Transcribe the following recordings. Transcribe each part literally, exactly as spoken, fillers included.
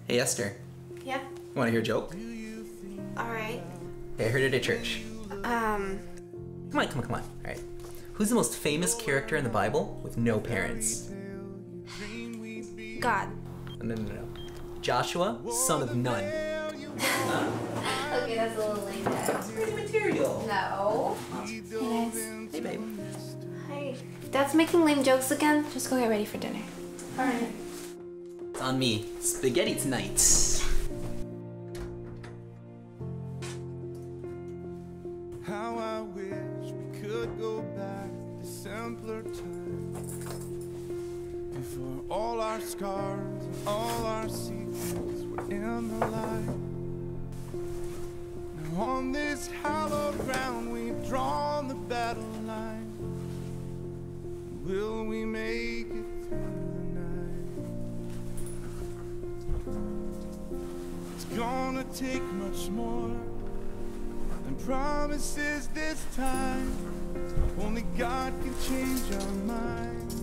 Hey Esther, Yeah? want to hear a joke? Alright. Hey, I heard it at church. Um... Come on, come on, come on. Alright. Who's the most famous character in the Bible with no parents? God. No, no, no, no. Joshua, son of Nun. Huh? Okay, that's a little lame. It's pretty material. No. Hey guys, Hey, babe. Hi. Dad's making lame jokes again? just go get ready for dinner. Alright. It's on me. Spaghetti tonight. How I wish we could go back to simpler times before all our scars and all our secrets were in the light. Now on this hallowed ground we've drawn the battle line. Will we make it through the night? It's gonna take much more and promises this time. Only God can change our minds.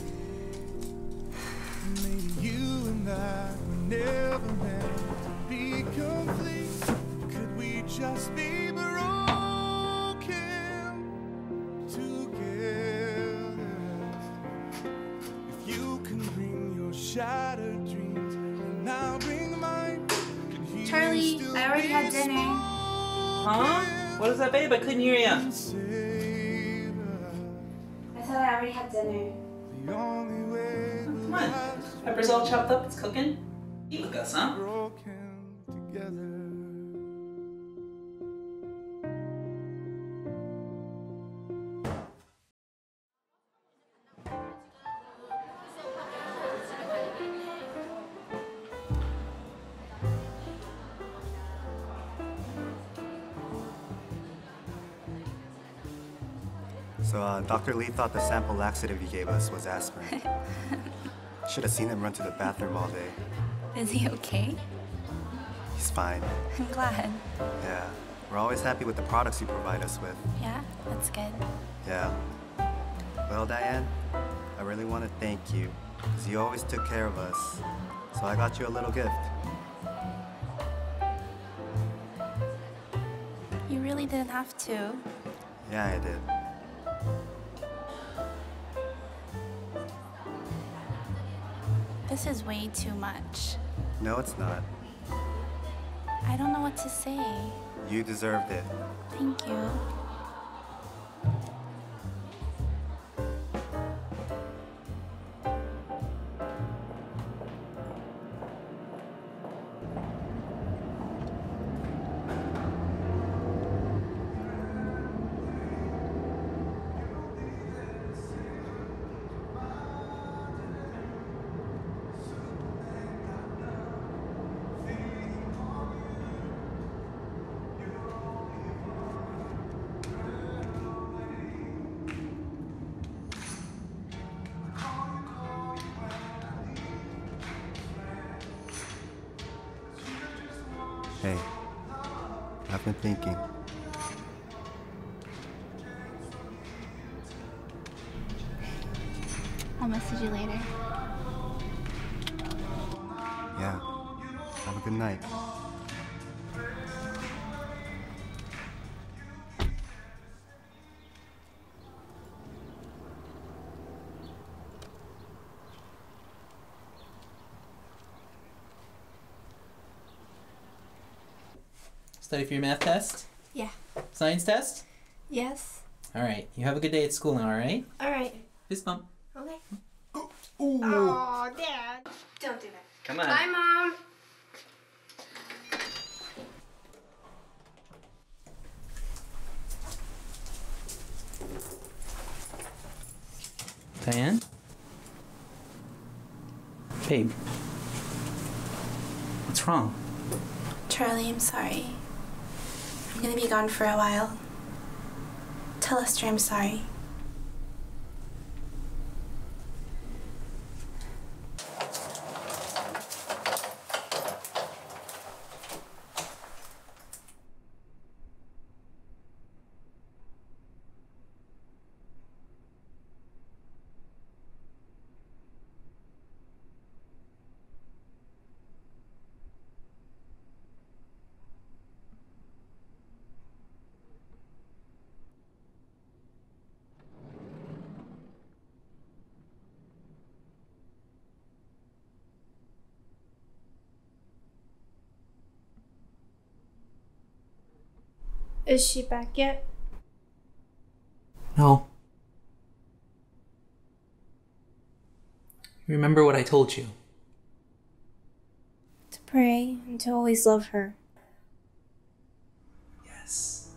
Maybe you and I were never meant to be complete. Could we just be broken together? If you can bring your shattered dreams and I'll bring mine. Can Charlie, still I already be had dinner. Huh? What is that, babe? I couldn't hear ya. I said I already had dinner. The only way Come on. Pepper's all chopped up. It's cooking. Eat with us, huh? broken together. So, uh, Doctor Lee thought the sample laxative you gave us was aspirin. Should have seen him run to the bathroom all day. Is he okay? He's fine. I'm glad. Yeah. We're always happy with the products you provide us with. Yeah, that's good. Yeah. Well, Diane, I really want to thank you, because you always took care of us. So I got you a little gift. You really didn't have to. Yeah, I did. This is way too much. No, it's not. I don't know what to say. You deserved it. Thank you. Hey, I've been thinking. I'll message you later. Yeah. Have a good night. Study for your math test? Yeah. Science test? Yes. Alright. You have a good day at school now, alright? Alright. Fist bump. Okay. Ooh. Oh, Dad. Don't do that. Come on. Bye, Mom. Diane? Babe. What's wrong? Charlie, I'm sorry. I'm gonna be gone for a while. Tell Esther I'm sorry. Is she back yet? No. Remember what I told you. To pray and to always love her. Yes.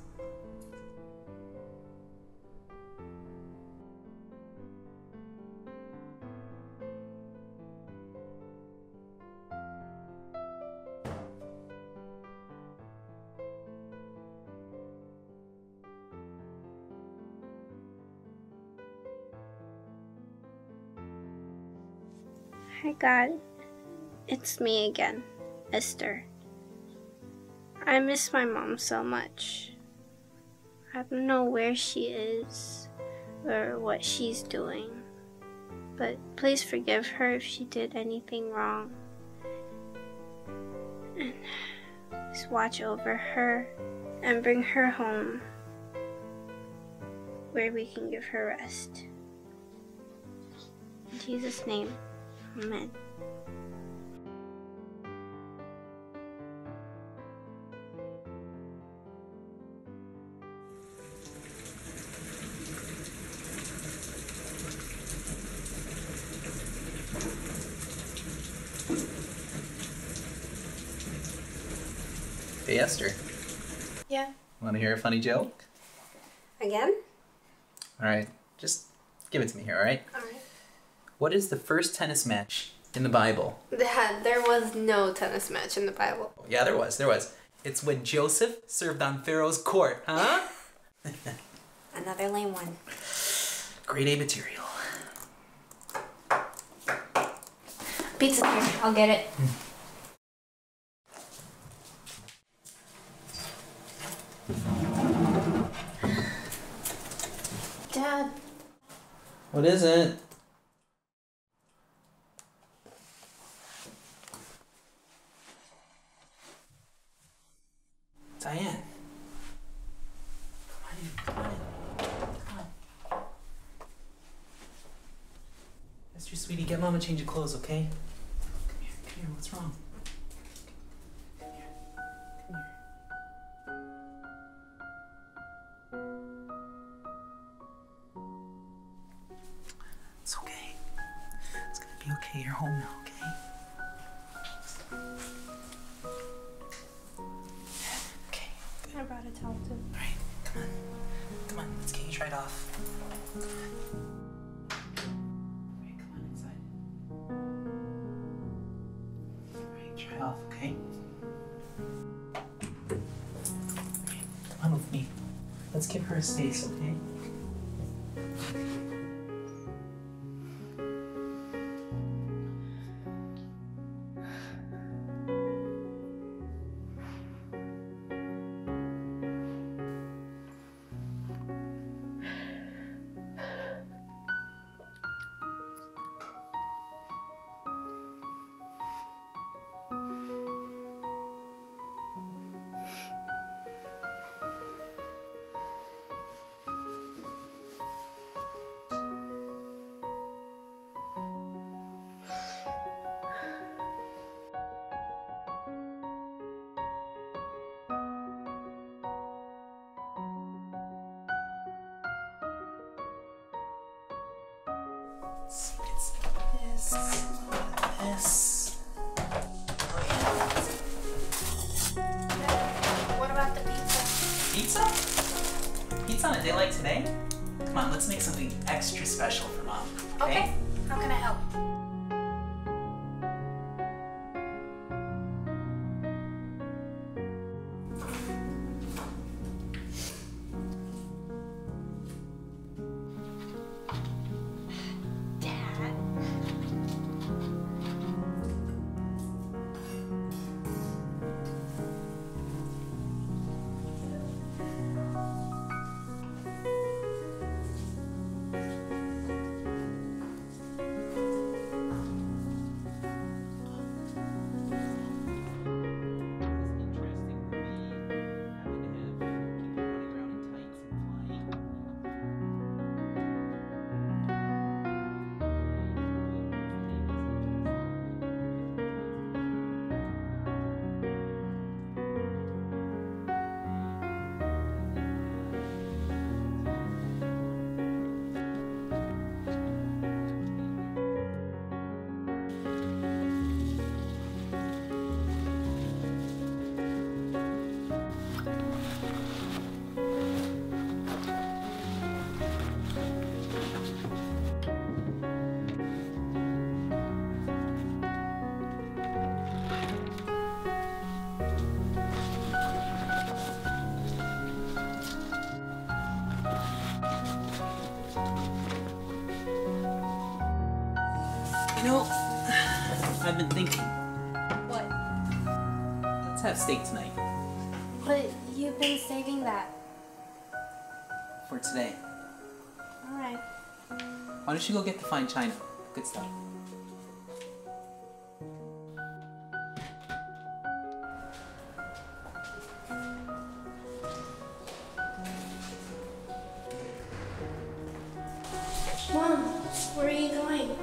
Hi God, it's me again, Esther. I miss my mom so much. I don't know where she is or what she's doing, but please forgive her if she did anything wrong. And just watch over her and bring her home where we can give her rest. In Jesus' name. Amen. Hey Esther, Yeah. want to hear a funny joke? Again? Alright, just give it to me here, alright? Alright. What is the first tennis match in the Bible? Dad, there was no tennis match in the Bible. Yeah, there was, there was. It's when Joseph served on Pharaoh's court, huh? Another lame one. Grade A material. Pizza's here. I'll get it. Dad. What is it? Diane. Come on in, come on in. Come on. Esther, sweetie, get Mama a change of clothes, okay? Come here, come here, what's wrong? Come here, come here. It's okay. It's gonna be okay. You're home now, okay? Okay, good. I brought a towel too. Alright, come on. Come on, let's get you dried off. Alright, come on inside. Alright, dry off, okay? Alright, come on with me. Let's give her a space, okay? Let's get some of this, some of this. What about the pizza? Pizza? Pizza on a day like today? Come on, let's make something extra special for Mom, okay? Okay. How can I help? Dad. You know, I've been thinking. What? Let's have steak tonight. But you've been saving that. For today. Alright. Why don't you go get the fine china? Good stuff. Mom, where are you going?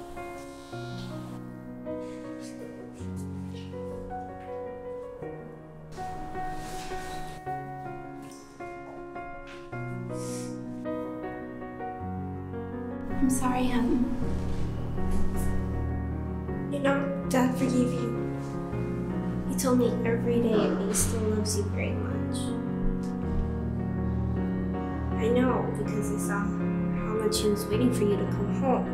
I'm sorry, hon. You know, Dad forgave you. He told me every day that he still loves you very much. I know because I saw how much he was waiting for you to come home.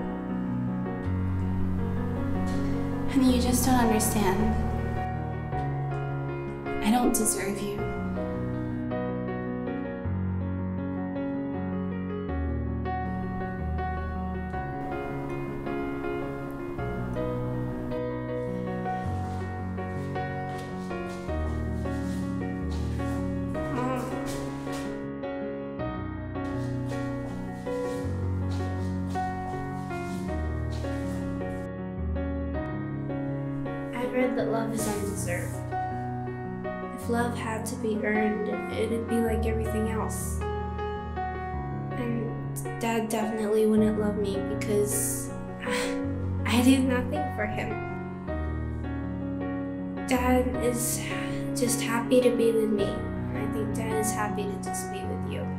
Honey, you just don't understand. I don't deserve you. I read that love is undeserved. If love had to be earned, it'd be like everything else. And Dad definitely wouldn't love me because I did nothing for him. Dad is just happy to be with me. I think Dad is happy to just be with you.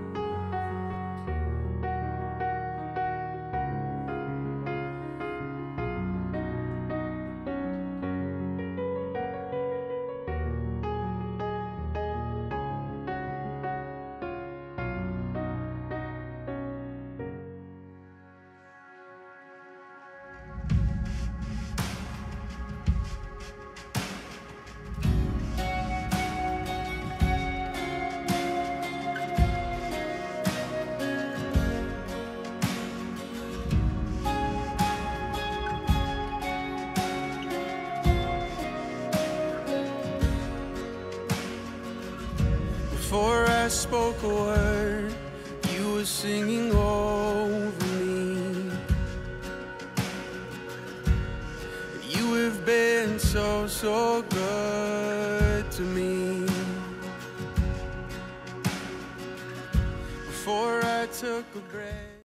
Before I spoke a word, you were singing over me. You have been so, so good to me. Before I took a breath.